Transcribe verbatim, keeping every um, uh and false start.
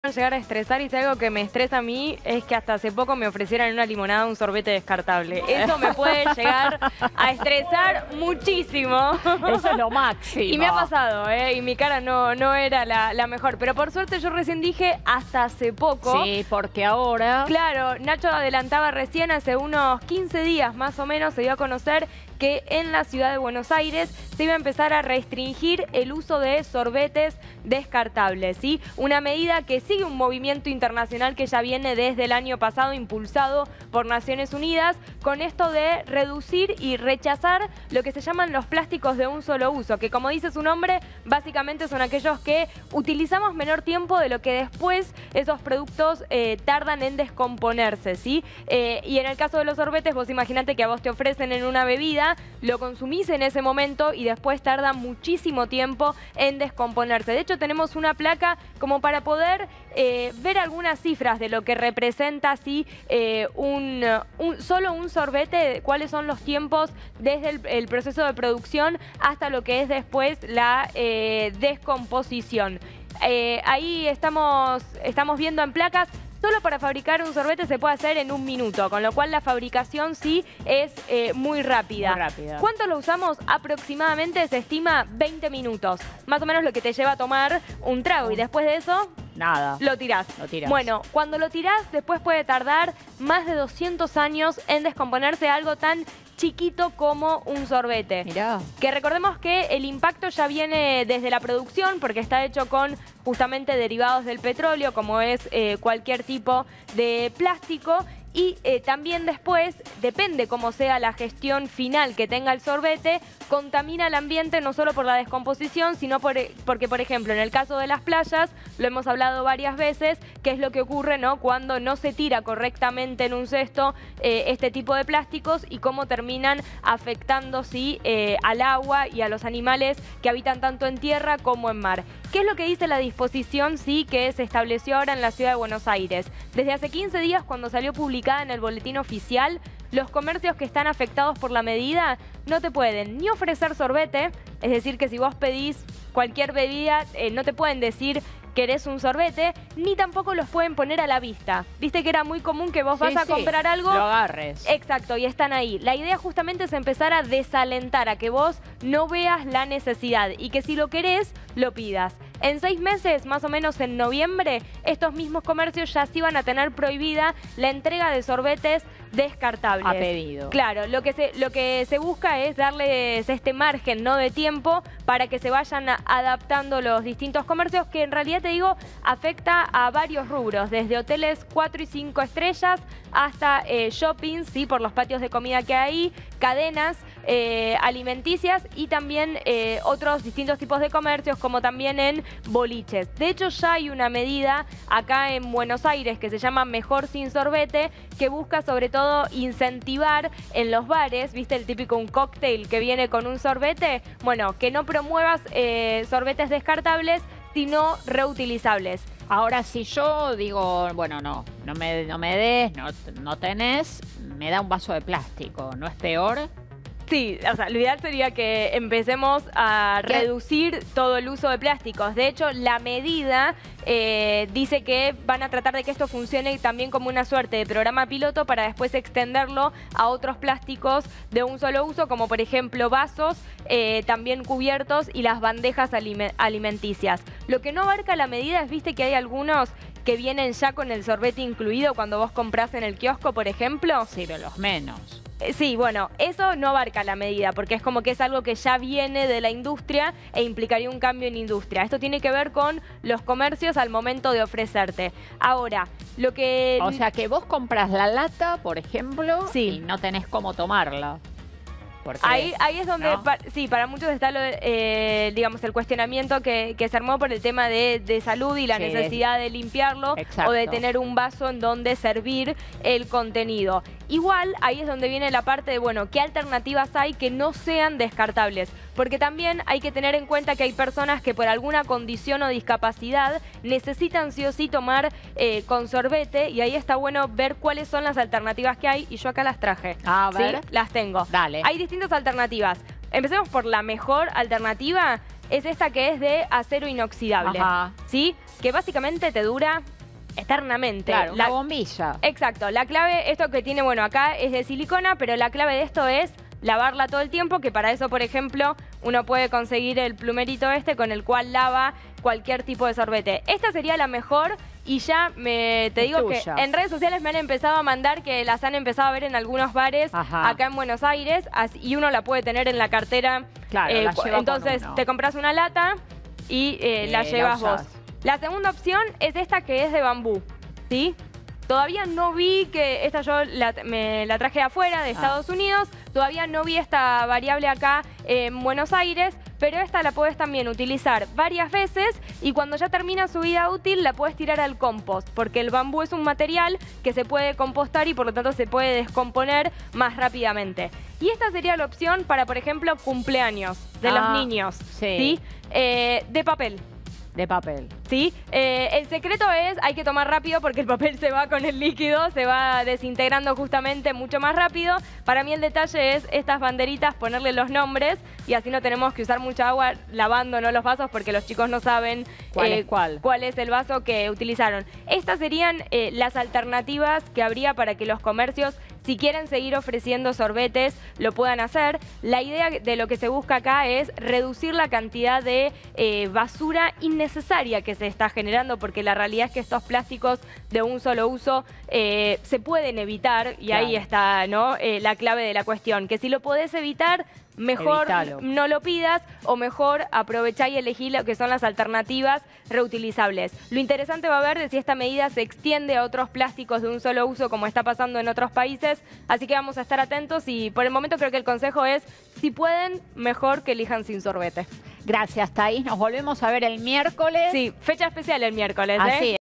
Llegar a estresar, y si algo que me estresa a mí es que hasta hace poco me ofrecieran en una limonada un sorbete descartable. Eso me puede llegar a estresar muchísimo. Eso es lo máximo. Y me ha pasado, ¿eh? Y mi cara no, no era la, la mejor. Pero por suerte yo recién dije hasta hace poco. Sí, porque ahora... Claro, Nacho adelantaba recién, hace unos quince días más o menos, se dio a conocer que en la ciudad de Buenos Aires se iba a empezar a restringir el uso de sorbetes descartables, ¿sí? Una medida que sigue un movimiento internacional que ya viene desde el año pasado, impulsado por Naciones Unidas, con esto de reducir y rechazar lo que se llaman los plásticos de un solo uso, que como dice su nombre, básicamente son aquellos que utilizamos menor tiempo de lo que después esos productos eh, tardan en descomponerse, ¿sí? Eh, y en el caso de los sorbetes, vos imaginate que a vos te ofrecen en una bebida, lo consumís en ese momento y después tarda muchísimo tiempo en descomponerse. De hecho, tenemos una placa como para poder eh, ver algunas cifras de lo que representa así eh, un, un, solo un sorbete, cuáles son los tiempos desde el, el proceso de producción hasta lo que es después la eh, descomposición. Eh, ahí estamos, estamos viendo en placas. Solo para fabricar un sorbete se puede hacer en un minuto, con lo cual la fabricación sí es eh, muy rápida. Muy rápida. ¿Cuánto lo usamos? Aproximadamente se estima veinte minutos. Más o menos lo que te lleva a tomar un trago. Y después de eso... Nada. Lo tirás. Lo tirás. Bueno, cuando lo tirás, después puede tardar más de doscientos años en descomponerse algo tan chiquito como un sorbete. Mirá. Que recordemos que el impacto ya viene desde la producción, porque está hecho con justamente derivados del petróleo, como es eh, cualquier tipo de plástico. Y eh, también después, depende cómo sea la gestión final que tenga el sorbete, contamina el ambiente no solo por la descomposición, sino por, porque, por ejemplo, en el caso de las playas, lo hemos hablado varias veces, que es lo que ocurre, ¿no?, cuando no se tira correctamente en un cesto eh, este tipo de plásticos y cómo terminan afectando, sí, eh, al agua y a los animales que habitan tanto en tierra como en mar. ¿Qué es lo que dice la disposición, sí, que se estableció ahora en la ciudad de Buenos Aires? Desde hace quince días, cuando salió publicada en el boletín oficial, los comercios que están afectados por la medida no te pueden ni ofrecer sorbete, es decir, que si vos pedís cualquier bebida, eh, no te pueden decir querés un sorbete, ni tampoco los pueden poner a la vista. Viste que era muy común que vos Sí, vas a sí, comprar algo... lo agarres. Exacto, y están ahí. La idea justamente es empezar a desalentar, a que vos no veas la necesidad y que si lo querés, lo pidas. En seis meses, más o menos en noviembre, estos mismos comercios ya sí van a tener prohibida la entrega de sorbetes descartables. A pedido. Claro, lo que se, lo que se busca es darles este margen, ¿no?, de tiempo para que se vayan a, adaptando los distintos comercios, que en realidad, te digo, afecta a varios rubros, desde hoteles cuatro y cinco estrellas hasta eh, shopping, sí, por los patios de comida que hay, cadenas eh, alimenticias y también eh, otros distintos tipos de comercios, como también en boliches. De hecho, ya hay una medida acá en Buenos Aires que se llama Mejor Sin Sorbete, que busca sobre todo incentivar en los bares, ¿viste? El típico un cóctel que viene con un sorbete. Bueno, que no promuevas eh, sorbetes descartables, sino reutilizables. Ahora, si yo digo, bueno, no, no me, no me des, no, no tenés, me da un vaso de plástico, ¿no es peor? Sí, o sea, lo ideal sería que empecemos a ¿Qué? reducir todo el uso de plásticos. De hecho, la medida eh, dice que van a tratar de que esto funcione también como una suerte de programa piloto para después extenderlo a otros plásticos de un solo uso, como por ejemplo vasos, eh, también cubiertos y las bandejas aliment alimenticias. Lo que no abarca la medida es, viste, que hay algunos que vienen ya con el sorbete incluido cuando vos comprás en el kiosco, por ejemplo. Sí, pero los menos. Sí, bueno, eso no abarca la medida porque es como que es algo que ya viene de la industria e implicaría un cambio en industria. Esto tiene que ver con los comercios al momento de ofrecerte. Ahora, lo que... O sea, que vos compras la lata, por ejemplo, sí, y no tenés cómo tomarla. Porque, ahí, ahí es donde, ¿no? pa, sí, para muchos está, lo, eh, digamos, el cuestionamiento que, que se armó por el tema de, de salud y la Sí, necesidad de limpiarlo. Exacto. O de tener un vaso en donde servir el contenido. Igual, ahí es donde viene la parte de, bueno, ¿qué alternativas hay que no sean descartables? Porque también hay que tener en cuenta que hay personas que por alguna condición o discapacidad necesitan sí o sí tomar eh, con sorbete, y ahí está bueno ver cuáles son las alternativas que hay, y yo acá las traje. A ver. ¿Sí? Las tengo. Dale. Hay distintas alternativas. empecemos por la mejor alternativa, es esta que es de acero inoxidable, Ajá. ¿sí? Que básicamente te dura eternamente. Claro, la una bombilla. Exacto, la clave, esto que tiene, bueno, acá es de silicona, pero la clave de esto es lavarla todo el tiempo, que para eso, por ejemplo, uno puede conseguir el plumerito este con el cual lava cualquier tipo de sorbete. Esta sería la mejor y ya me te Es digo tuya. que en redes sociales me han empezado a mandar que las han empezado a ver en algunos bares Ajá. acá en Buenos Aires así- y uno la puede tener en la cartera. Claro, eh, la lleva con entonces uno. te compras una lata y eh, Y la la llevas vos. usás. La segunda opción es esta que es de bambú, ¿sí? Todavía no vi que esta yo la, me la traje de afuera, de Ah. Estados Unidos. Todavía no vi esta variable acá en Buenos Aires, pero esta la puedes también utilizar varias veces y cuando ya termina su vida útil la puedes tirar al compost, porque el bambú es un material que se puede compostar y por lo tanto se puede descomponer más rápidamente. Y esta sería la opción para, por ejemplo, cumpleaños de Ah, los niños, sí. ¿sí? Eh, de papel. De papel. ¿Sí? Eh, el secreto es, hay que tomar rápido porque el papel se va con el líquido, se va desintegrando justamente mucho más rápido. Para mí el detalle es estas banderitas, ponerle los nombres y así no tenemos que usar mucha agua lavando, ¿no?, los vasos porque los chicos no saben ¿Cuál es cuál? cuál es el vaso que utilizaron. Estas serían eh, las alternativas que habría para que los comercios, si quieren seguir ofreciendo sorbetes, lo puedan hacer. La idea de lo que se busca acá es reducir la cantidad de eh, basura innecesaria que se está generando, porque la realidad es que estos plásticos de un solo uso eh, se pueden evitar y Claro. ahí está, ¿no?, eh, la clave de la cuestión, que si lo podés evitar, mejor Evítalo. no lo pidas o mejor aprovechá y elegí lo que son las alternativas reutilizables. Lo interesante va a ver de si esta medida se extiende a otros plásticos de un solo uso como está pasando en otros países, así que vamos a estar atentos y por el momento creo que el consejo es, si pueden, mejor que elijan sin sorbete. Gracias, Thaís. Nos volvemos a ver el miércoles. Sí, fecha especial el miércoles, ¿eh? Así es.